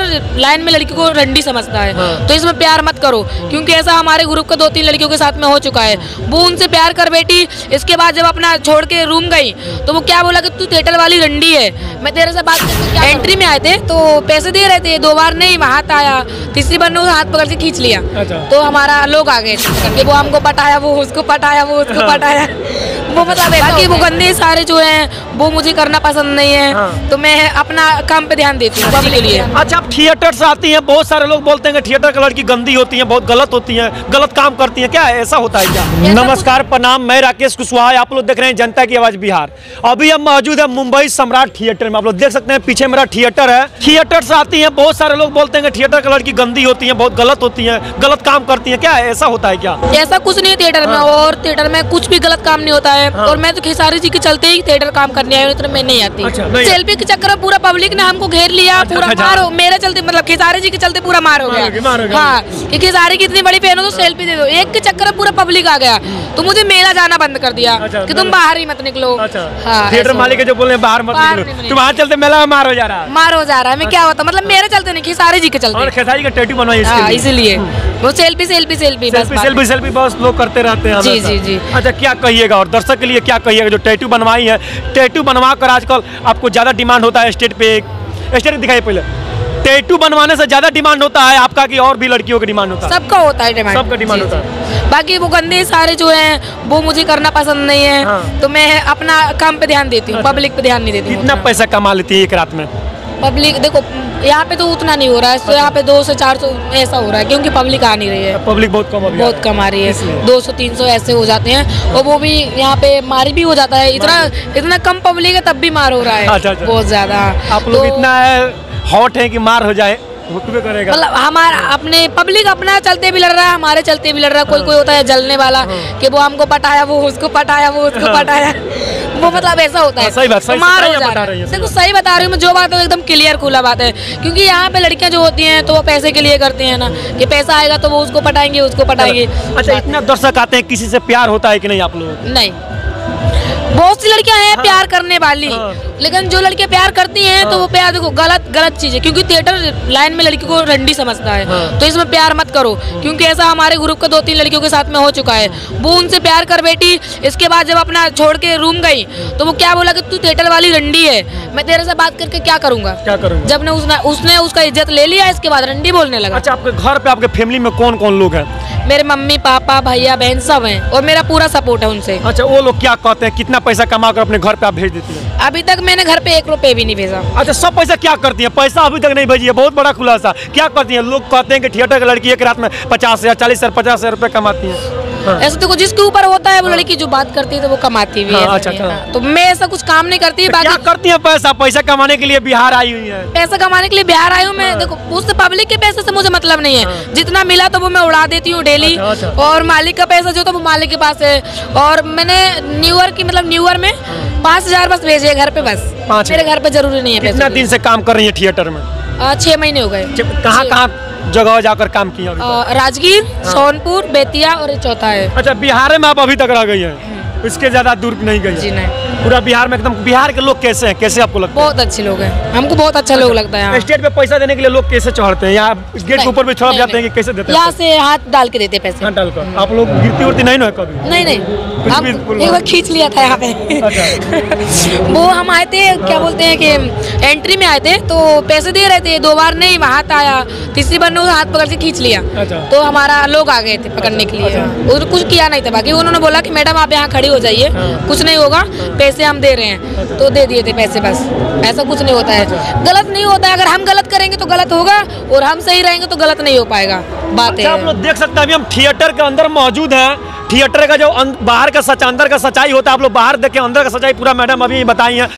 Theatre line में लड़की को रंडी समझता है। हाँ। तो इसमें प्यार मत करो, क्योंकि ऐसा हमारे ग्रुप का 2-3 लड़कियों के साथ में हो चुका है। वो उनसे प्यार कर बैठी, इसके बाद जब अपना छोड़ के रूम गई तो वो क्या बोला कि तू थिएटर वाली रंडी है, मैं तेरे से बात करके एंट्री में आए थे तो पैसे दे रहे थे, 2 बार नहीं हाथ आया, तीसरी बार ने हाथ पकड़ के खींच लिया। अच्छा। तो हमारा लोग आ गए करके, वो हमको पटाया, वो उसको पटाया, वो उसको पटाया। वो मतलब बाकी वो गंदे सारे जो हैं वो मुझे करना पसंद नहीं है। हाँ। तो मैं अपना काम पे ध्यान देती हूँ पब्लिक के लिए। अच्छा, आप थिएटर से आती हैं, बहुत सारे लोग बोलते हैं कि थिएटर की लड़की गंदी होती है, बहुत गलत होती है, गलत काम करती है, क्या ऐसा होता है क्या? नमस्कार, प्रणाम, मैं राकेश कुशवाहा, आप लोग देख रहे हैं जनता की आवाज बिहार। अभी हम मौजूद है मुंबई सम्राट थिएटर में। आप लोग देख सकते हैं पीछे मेरा थिएटर है। थिएटर से आती है, बहुत सारे लोग बोलते हैं कि थिएटर की लड़की गंदी होती है, बहुत गलत होती है, गलत काम करती है, क्या ऐसा होता है क्या? ऐसा कुछ नहीं है थिएटर में, और थिएटर में कुछ भी गलत काम नहीं होता है। और मैं तो खेसारी जी के चलते ही थिएटर काम करने आई हूँ, इतना मैं नहीं आती। सेल्फी के चक्कर में पूरा पब्लिक ने हमको घेर लिया, पूरा मार हो मेरे चलते, मतलब खेसारी जी के चलते पूरा मार हो गया। हाँ, कि खेसारी की इतनी बड़ी फैन हो तो सेल्फी दे दो, एक के चक्कर में पूरा पब्लिक आ गया। तो मुझे मेला जाना बंद कर दिया कि तुम बाहर ही मत निकलो। थिएटर मालिक जो बोले बाहर मत निकलो, तुम्हारे चलते मेला मार हो जा रहा है। मार हो जा रहा है, मैं क्या होता, मतलब मेरे चलते नहीं, खेसारी जी के चलते। खेसारी का टैटू बनवाई इसीलिए वो सेल्फी सेल्फी सेल्फी सेल्फी बहुत लोग करते रहते हैं। जी जी जी। अच्छा, क्या कहिएगा और दर्शक के लिए क्या कहिएगा जो टैटू बनवाई है? टैटू बनवा कर आजकल आपको ज्यादा डिमांड होता है स्टेट पे, स्टेट दिखाइए पहले। टैटू बनवाने से ज्यादा डिमांड होता है आपका कि और भी लड़कियों का डिमांड होता है? सबका होता है डिमांड, सबका डिमांड होता है। बाकी वो गंदे सारे जो हैं वो मुझे करना पसंद नहीं है। हाँ। तो मैं अपना काम पे ध्यान देती हूँ, पब्लिक पे ध्यान नहीं देती। कितना पैसा कमा लेती है एक रात में? पब्लिक देखो यहाँ पे तो उतना नहीं हो रहा है, तो यहाँ पे 200 400 ऐसा हो रहा है, क्योंकि पब्लिक आ नहीं रही है। पब्लिक बहुत कम बहुत कम आ रही है, 200 300 ऐसे हो जाते हैं। और वो भी यहाँ पे मारी भी हो जाता है, इतना कम पब्लिक है तब भी मार हो रहा है। अच्छा। बहुत ज्यादा। आप लोग इतना हॉट है कि मार हो जाए करेगा। मतलब हमारा अपने पब्लिक अपना चलते भी लड़ रहा है, हमारे चलते भी लड़ रहा है। कोई होता है जलने वाला कि वो हमको पटाया, वो उसको पटाया, वो उसको पटाया। वो मतलब ऐसा होता है। सही बात, सही मार हो जा रहा है। देखो सही बता रही हूँ मैं, जो बात है एकदम क्लियर खुला बात है। क्योंकि यहाँ पे लड़कियाँ जो होती हैं तो वो पैसे के लिए करती हैं ना, कि पैसा आएगा तो वो उसको पटाएंगे, उसको पटाएंगे। अच्छा, इतना दर्शक आते हैं, किसी से प्यार होता है कि नहीं आप लोग? नहीं, बहुत सी लड़कियां हैं प्यार करने वाली, लेकिन जो लड़कियां प्यार करती हैं तो वो प्यार देखो गलत चीज है, क्योंकि थिएटर लाइन में लड़की को रंडी समझता है। तो इसमें प्यार मत करो, क्योंकि ऐसा हमारे ग्रुप का 2-3 लड़कियों के साथ में हो चुका है। वो उनसे प्यार कर बैठी, इसके बाद जब अपना छोड़ के रूम गई तो वो क्या बोला कि तू थिएटर वाली रंडी है, मैं तेरे से बात करके क्या करूंगा। जब ने उसने उसका इज्जत ले लिया, इसके बाद रंडी बोलने लगा। अच्छा, आपके घर पे आपके फैमिली में कौन कौन लोग हैं? मेरे मम्मी पापा भैया बहन सब हैं, और मेरा पूरा सपोर्ट है उनसे। अच्छा, वो लोग क्या कहते हैं? कितना पैसा कमा कर अपने घर पे आप भेज देती हैं? अभी तक मैंने घर पे 1 रुपए भी नहीं भेजा। अच्छा, सब पैसा क्या करती है? पैसा अभी तक नहीं भेजी है, बहुत बड़ा खुलासा। क्या करती है? लोग कहते हैं कि थिएटर की लड़की एक रात में 50,000 40,000 50,000 रुपए कमाती है। ऐसा तो जिसके ऊपर होता है वो लड़की जो बात करती है तो वो कमाती भी है। अच्छा। तो मैं ऐसा कुछ काम नहीं करती। तो क्या करती है? पैसा कमाने के लिए बिहार आई हुई है। पैसा कमाने के लिए बिहार आई हूँ मैं। देखो उससे पब्लिक के पैसे से मुझे मतलब नहीं है, जितना मिला तो वो मैं उड़ा देती हूँ डेली। और मालिक का पैसा जो था वो मालिक के पास है। और मैंने न्यू ईयर में 5,000 बस भेजे घर पे, बस मेरे घर पे जरूरी नहीं है। कितना दिन से काम कर रही है थिएटर में? 6 महीने हो गए। कहाँ जगह जाकर काम किया? राजगीर, सोनपुर, बेतिया और चौथा है। अच्छा, बिहार में आप अभी तक रह गई हैं, इसके ज्यादा दूर नहीं गई? जी नहीं। पूरा बिहार में एकदम। बिहार के लोग कैसे हैं, कैसे आपको लगता है? बहुत अच्छे लोग हैं, हमको बहुत अच्छा लोग लगता है। स्टेट पे पैसा देने के लिए लोग कैसे चढ़ते हैं? यहाँ गेट के ऊपर भी छोड़ जाते हैं कि कैसे देते हैं? यहाँ से हाथ डाल के देते पैसे। हाथ डालकर। आप लोग गिरती उड़ती नहीं ना कभी? नहीं, हम एक बार खींच लिया था यहाँ पे। वो हम आए थे, क्या बोलते हैं कि एंट्री में आए थे तो पैसे दे रहे थे, 2 बार नहीं हाथ आया, तीसरी बार ने हाथ पकड़ के खींच लिया। तो हमारा लोग आ गए थे पकड़ने के लिए। कुछ किया नहीं था, बाकी उन्होंने बोला कि मैडम आप यहाँ खड़ी हो जाइए, कुछ नहीं होगा, पैसे हम दे रहे हैं। तो दे दिए थे पैसे, बस। ऐसा कुछ नहीं होता है, गलत नहीं होता है। अगर हम गलत करेंगे तो गलत होगा, और हम सही रहेंगे तो गलत नहीं हो पाएगा। बात है। आप लोग देख सकते हैं अभी हम थिएटर के अंदर मौजूद हैं। थिएटर का जो बाहर का सच अंदर का सच्चाई होता है, आप लोग बाहर देखें, अंदर का सच्चाई पूरा मैडम अभी बताई है।